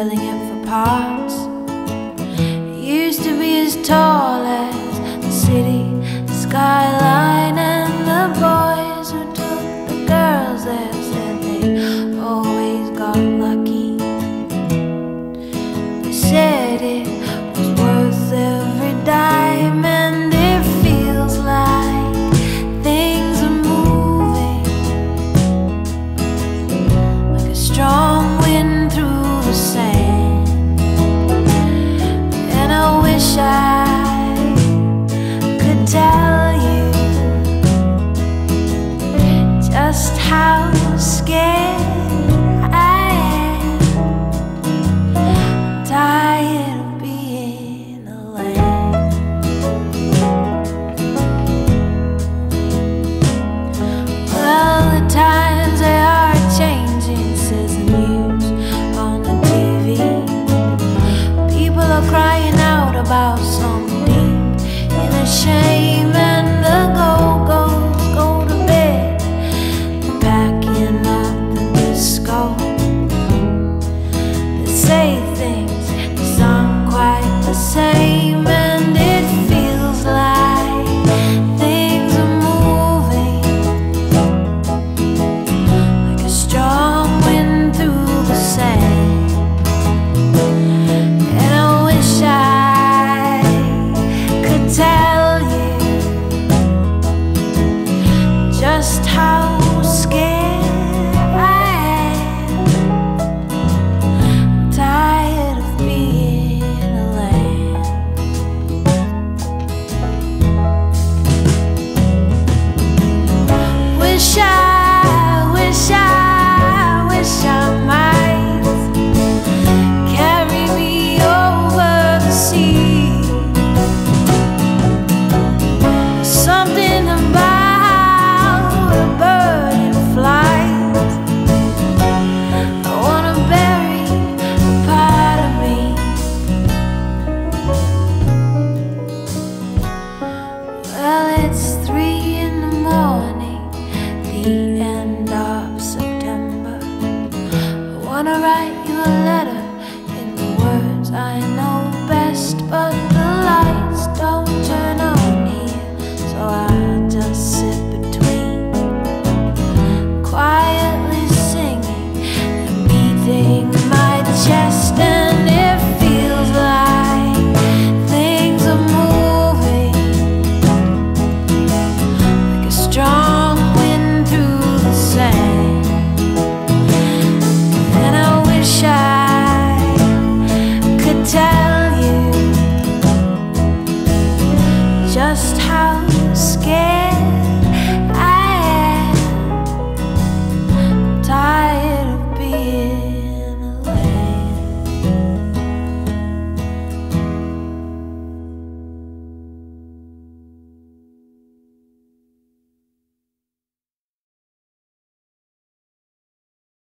selling it for parts. It used to be as tall as the city skyline, and the boys who took the girls there said they always got lucky. They said it was worth every dime, and it feels like things are moving like a strong wind through the sand. And I wish I could tell you just how scared I am. I'm tired of being alone. Well, the times they are changing, says the news on the TV. People are crying out about some deep inner shame.